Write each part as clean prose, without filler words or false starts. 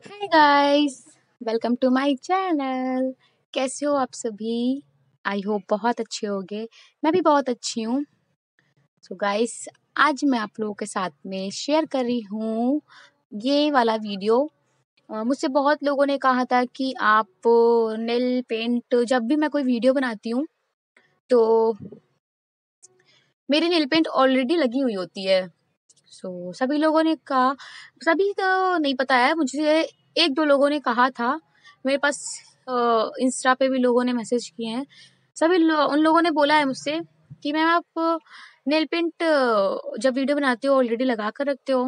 Hi guys, welcome to my channel. कैसे हो आप सभी? आई होप बहुत अच्छे होंगे। मैं भी बहुत अच्छी हूँ। सो गाइस, आज मैं आप लोगों के साथ में शेयर कर रही हूँ ये वाला वीडियो। मुझसे बहुत लोगों ने कहा था कि आप नेल पेंट, जब भी मैं कोई वीडियो बनाती हूँ तो मेरी नेल पेंट ऑलरेडी लगी हुई होती है। सभी लोगों ने कहा, सभी तो नहीं पता है मुझे, एक दो लोगों ने कहा था। मेरे पास इंस्टा पे भी लोगों ने मैसेज किए हैं। उन लोगों ने बोला है मुझसे कि मैम आप नेल पेंट जब वीडियो बनाते हो ऑलरेडी लगा कर रखते हो।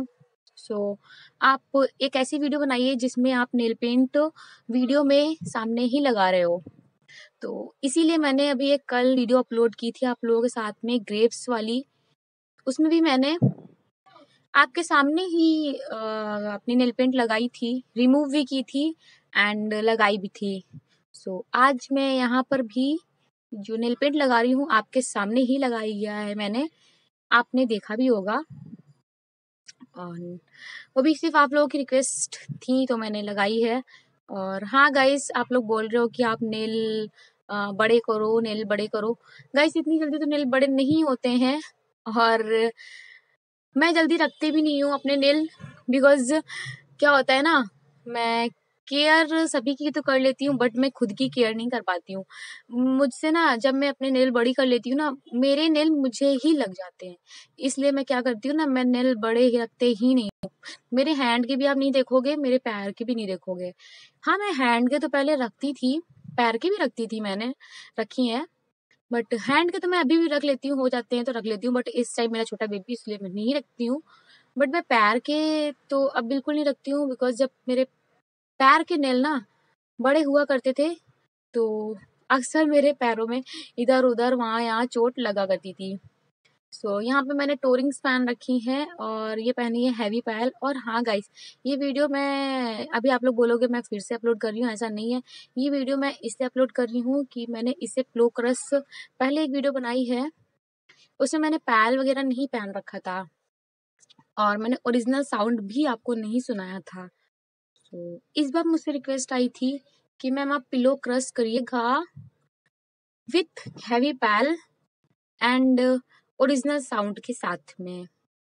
आप एक ऐसी वीडियो बनाइए जिसमें आप नेल पेंट वीडियो में सामने ही लगा रहे हो। तो इसीलिए मैंने अभी एक कल वीडियो अपलोड की थी आप लोगों के साथ में, ग्रेप्स वाली। उसमें भी मैंने आपके सामने ही अपनी नेल पेंट लगाई थी, रिमूव भी की थी एंड लगाई भी थी। आज मैं यहाँ पर भी जो नेल पेंट लगा रही हूँ आपके सामने ही लगाई गया है मैंने, आपने देखा भी होगा। और वो भी सिर्फ आप लोगों की रिक्वेस्ट थी तो मैंने लगाई है। और हाँ गाइस, आप लोग बोल रहे हो कि आप नेल बड़े करो, नेल बड़े करो। गाइस, इतनी जल्दी तो नेल बड़े नहीं होते हैं और मैं जल्दी रखती भी नहीं हूँ अपने नेल, बिकॉज क्या होता है ना, मैं केयर सभी की तो कर लेती हूँ बट मैं खुद की केयर नहीं कर पाती हूँ। मुझसे ना, जब मैं अपने नेल बड़ी कर लेती हूँ ना, मेरे नेल मुझे ही लग जाते हैं। इसलिए मैं क्या करती हूँ ना, मैं नेल बड़े ही रखते ही नहीं हूँ। मेरे हैंड के भी आप नहीं देखोगे, मेरे पैर के भी नहीं देखोगे। हाँ, मैं हैंड के तो पहले रखती थी, पैर के भी रखती थी, मैंने रखी है। बट हैंड के तो मैं अभी भी रख लेती हूँ, हो जाते हैं तो रख लेती हूँ। बट इस टाइम मेरा छोटा बेबी, इसलिए मैं नहीं रखती हूँ। बट मैं पैर के तो अब बिल्कुल नहीं रखती हूँ, बिकॉज जब मेरे पैर के नेल ना बड़े हुआ करते थे तो अक्सर मेरे पैरों में इधर उधर वहाँ यहाँ चोट लगा करती थी। यहाँ पे मैंने टोरिंग्स पहन रखी हैं और ये पहनी है हैवी पैल। और हाँ गाइस, ये वीडियो मैं अभी, आप लोग बोलोगे मैं फिर से अपलोड कर रही हूँ, ऐसा नहीं है। ये वीडियो मैं इसलिए अपलोड कर रही हूँ कि मैंने इससे फ्लो क्रश पहले एक वीडियो बनाई है, उसमें मैंने पैल वगैरह नहीं पहन रखा था और मैंने ओरिजिनल साउंड भी आपको नहीं सुनाया था। इस बार मुझसे रिक्वेस्ट आई थी कि मैम आप पिलो क्रश करिएगा with heavy pile and original sound के साथ में।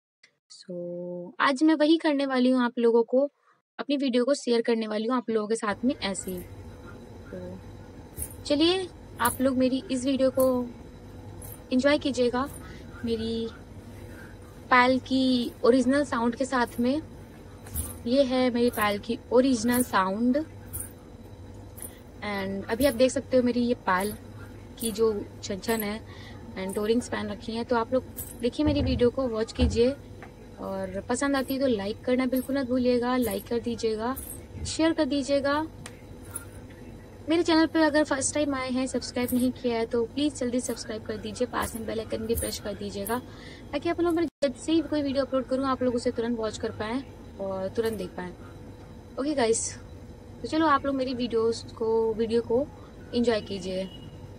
आज मैं वही करने वाली हूँ, आप लोगों को अपनी वीडियो को शेयर करने वाली हूँ आप लोगों के साथ में ऐसे ही। तो चलिए, आप लोग मेरी इस वीडियो को एंजॉय कीजिएगा मेरी पैल की ओरिजिनल साउंड के साथ में। ये है मेरी पैल की ओरिजिनल साउंड एंड अभी आप देख सकते हो मेरी ये पैल की जो छन है एंड टोरिंग्स पहन रखी हैं। तो आप लोग देखिए, मेरी वीडियो को वॉच कीजिए और पसंद आती है तो लाइक करना बिल्कुल मत भूलिएगा। लाइक कर दीजिएगा, शेयर कर दीजिएगा। मेरे चैनल पर अगर फर्स्ट टाइम आए हैं, सब्सक्राइब नहीं किया है तो प्लीज़ जल्दी सब्सक्राइब कर दीजिए, पास में बेल आइकन भी प्रेस कर दीजिएगा ताकि आप लोग मैं जब से ही कोई वीडियो अपलोड करूँ आप लोग उसे तुरंत वॉच कर पाएँ और तुरंत देख पाएँ। ओके गाइस, तो चलो आप लोग मेरी वीडियो को एंजॉय कीजिए।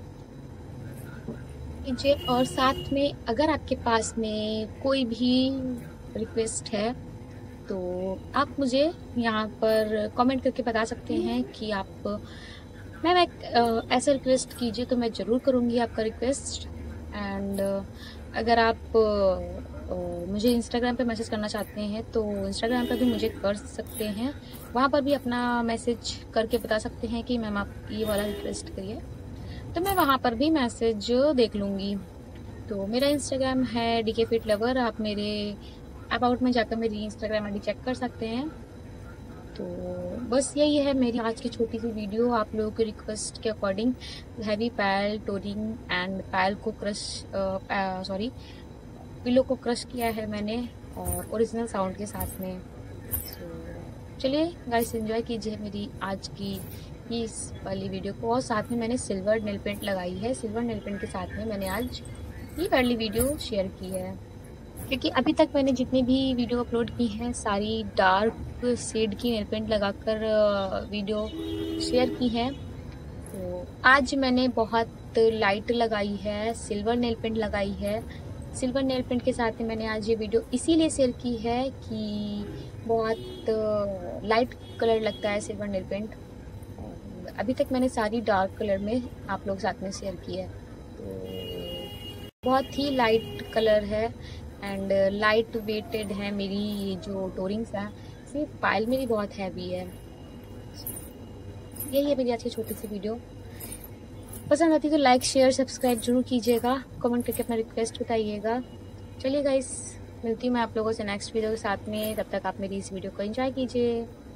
और साथ में अगर आपके पास में कोई भी रिक्वेस्ट है तो आप मुझे यहाँ पर कमेंट करके बता सकते हैं कि आप मैम एक ऐसा रिक्वेस्ट कीजिए, तो मैं ज़रूर करूँगी आपका रिक्वेस्ट। एंड अगर आप मुझे इंस्टाग्राम पे मैसेज करना चाहते हैं तो इंस्टाग्राम पर भी मुझे कर सकते हैं, वहाँ पर भी अपना मैसेज करके बता सकते हैं कि मैम आप ये वाला रिक्वेस्ट करिए, तो मैं वहाँ पर भी मैसेज देख लूँगी। तो मेरा इंस्टाग्राम है DK Fit Lover, आप मेरे अबाउट में जाकर मेरी इंस्टाग्राम आईडी चेक कर सकते हैं। तो बस यही है मेरी आज की छोटी सी वीडियो, आप लोगों की रिक्वेस्ट के अकॉर्डिंग हैवी पैल, टोरिंग एंड पैल को पिलो को क्रश किया है मैंने और ओरिजिनल साउंड के साथ में। चलिए गाइस, एंजॉय कीजिए मेरी आज की इस वाली वीडियो को। और साथ में मैंने सिल्वर नेल पेंट लगाई है, सिल्वर नेल पेंट के साथ में मैंने आज ये वाली वीडियो शेयर की है, क्योंकि अभी तक मैंने जितनी भी वीडियो अपलोड की हैं सारी डार्क शेड की नेल पेंट लगाकर वीडियो शेयर की हैं। तो आज मैंने बहुत लाइट लगाई है, सिल्वर नेल पेंट लगाई है। सिल्वर नेल पेंट के साथ में मैंने आज ये वीडियो इसीलिए शेयर की है कि बहुत लाइट कलर लगता है सिल्वर नेल पेंट। अभी तक मैंने सारी डार्क कलर में आप लोग साथ में शेयर की है, तो बहुत ही लाइट कलर है एंड लाइट वेटेड है। मेरी जो टोरिंग्स है, सिर्फ पायल मेरी बहुत हैवी है। यही है मेरी आज की छोटी सी वीडियो। पसंद आती तो लाइक शेयर सब्सक्राइब जरूर कीजिएगा, कमेंट करके अपना रिक्वेस्ट बताइएगा। चलिए गाइस, मिलती हूँ मैं आप लोगों से नेक्स्ट वीडियो के साथ में। तब तक आप मेरी इस वीडियो को एंजॉय कीजिए।